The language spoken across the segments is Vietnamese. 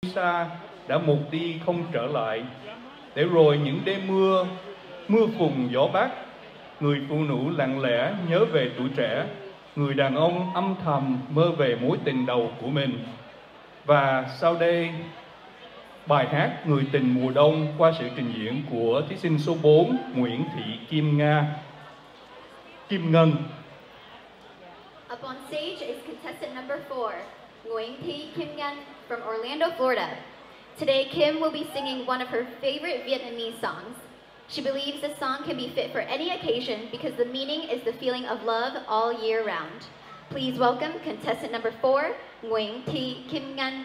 xa đã một đi không trở lại. Để rồi những đêm mưa, mưa phùn gió bắc, người phụ nữ lặng lẽ nhớ về tuổi trẻ, người đàn ông âm thầm mơ về mối tình đầu của mình. Và sau đây, bài hát Người tình mùa đông qua sự trình diễn của thí sinh số 4 Nguyễn Thị Kim Ngân. Up on stage is contestant number 4, Nguyen Thi Kim Ngân from Orlando, Florida. Today, Kim will be singing one of her favorite Vietnamese songs. She believes this song can be fit for any occasion because the meaning is the feeling of love all year round. Please welcome contestant number 4, Nguyen Thi Kim Ngân.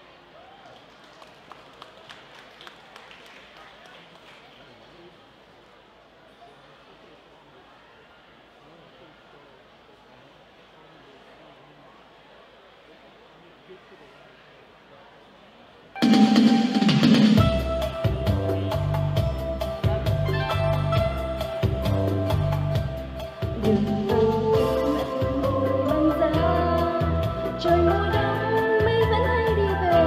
Trời mùa đông mây vẫn hay đi về,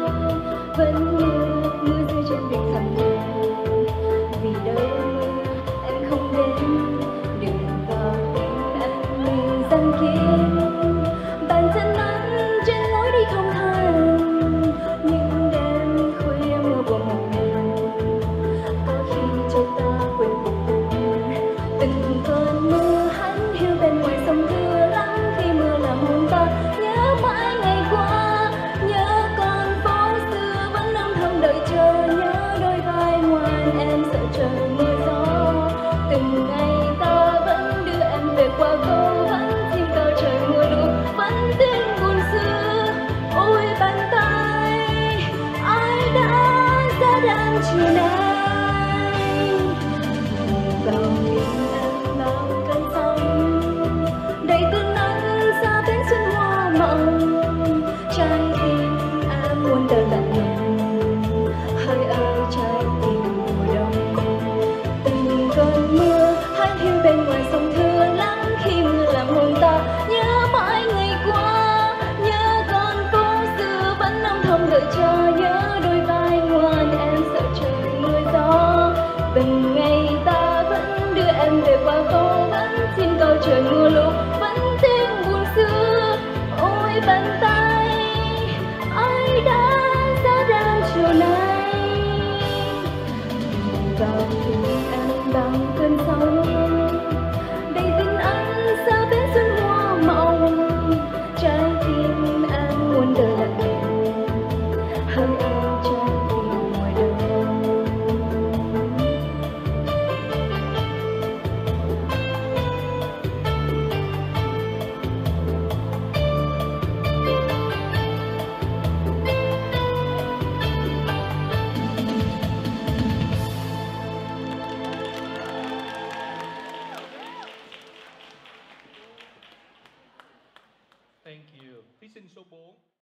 vẫn như mưa rơi trên đỉnh thẳm đen. Vì đâu em không đến, đừng vào tim anh mình gian kín. Bàn chân anh trên lối đi không thành, những đêm khuya mưa buồn một mình. Có khi cho ta quên cuộc tình, từng cơn mưa hắn hiu bên ngoài sông thưa lắng khi mưa làm hồn ta. Nhớ mãi ngày qua, nhớ con phố xưa vẫn âm thầm đợi chờ, nhớ đôi vai ngoan em sợ trời mưa gió. Từng ngày ta vẫn đưa em về qua phố, vẫn chim cao trời mùa lụt, vẫn tiếng buồn xưa. Ôi bàn tay ai đã ra đàn chiều nay, vào tim em bao cơn sóng đầy từ nắng xa bến xuân hoa mộng. Trái tim em muôn đời lạnh lùng, hỡi ơi trái tim mùa đông. Từng cơn mưa hát hiu bên ngoài sông thưa lắng khi mưa làm hồn ta. Nhớ mãi ngày qua, nhớ con phố xưa vẫn âm thầm đợi chờ, nhớ đôi vai ngoan em sợ trời mưa gió. Từng ngày ta vẫn đưa em về qua phố, vẫn xin cầu trời mưa lụt, vẫn tiếng buồn xưa. Ôi bàn tay ai đã ra đàn chiều nay, vào tim em bằng cơn sóng đầy tin anh xa bến xuân hoa mộng. Trái tim em muôn đời lặng lẽ, hỡi ơi trái tim mùa đông. Thank you. Thí sinh số 4